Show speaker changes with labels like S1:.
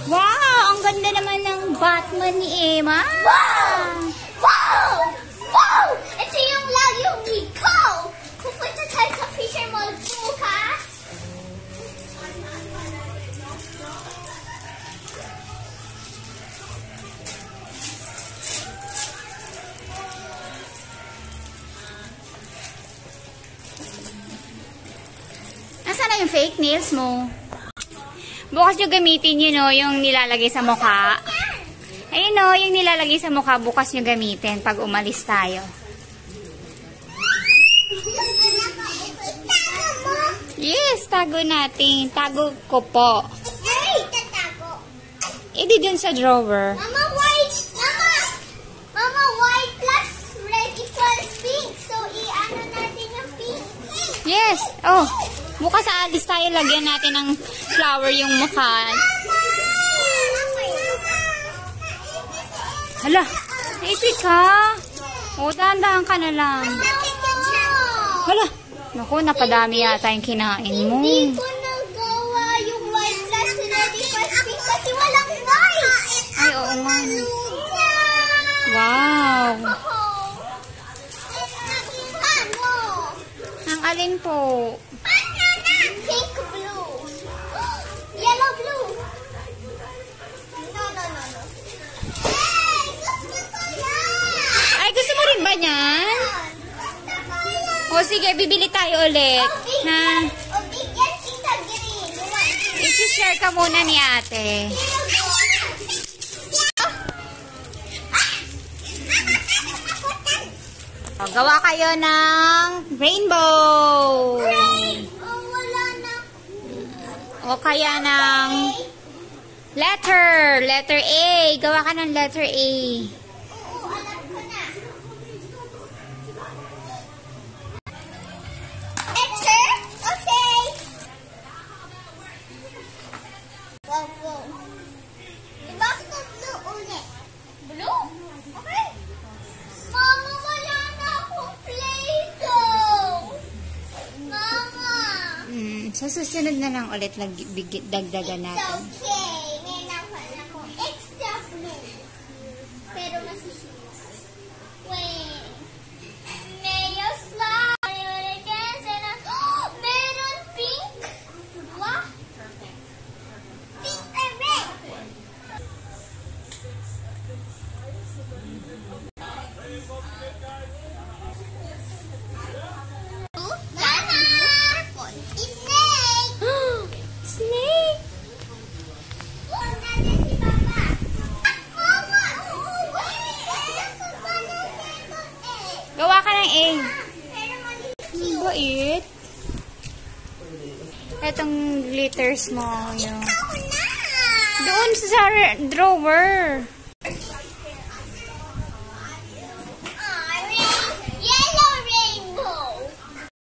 S1: Wow! Ang ganda naman ng Batman ni Emma.
S2: Wow! Wow! Wow! Ito yung lagyong Nico! Pupunta tayo sa Fisher Mall bukas.
S1: Nasaan na yung fake nails mo? Bukas nyo gamitin yun, no, yung nilalagay sa mukha. Ayun, no, yung nilalagay sa mukha, bukas nyo gamitin pag umalis tayo. Yes, tago natin. Tago ko po. Hindi dun sa drawer.
S2: Mama, white! Mama, white plus red equals pink. So, i-ano natin yung pink.
S1: Yes. Oh, bukas aalis tayo, lagyan natin ng flower yung mukha. Hala, naipit ka. O, dahan-dahan ka na lang. Hala, naku, napadami yata yung kinain mo.
S2: Hindi ko nagawa yung white plus red equals pink kasi walang white.
S1: Ay, oo nga. Wow. Ang alin po?
S2: Pink blue. Yellow blue. No. Hey, gusto ko yan.
S1: Ay, gusto mo rin ba niyan? O sige, bibili tayo ulit. Na,
S2: Bigyan kita green.
S1: i-share ka muna ni ate. O, gawa kayo ng rainbow.
S2: Wala na.
S1: O kaya ng letter. Letter A. Gawa ka ng letter A.
S2: Oo, alam ko na. Letter? Okay. Wow. Diba ako blue ulit? Blue? Okay. Mama, wala na akong Play-Doh. Mama.
S1: Sa susunod na lang ulit dagdagan natin.
S2: It's okay. May nakuha ako extra blue. Pero masusunod. Wait. Mayo slime. Meron pink. What? Pink and red. Mama! Snake!
S1: Snake!
S2: Nandiyan si Papa. Mama!
S1: Gawa ka ng A.
S2: Pero mali.
S1: Ang bait. Etong glitters mo. Yung...
S2: Ako na!
S1: Doon sa drawer.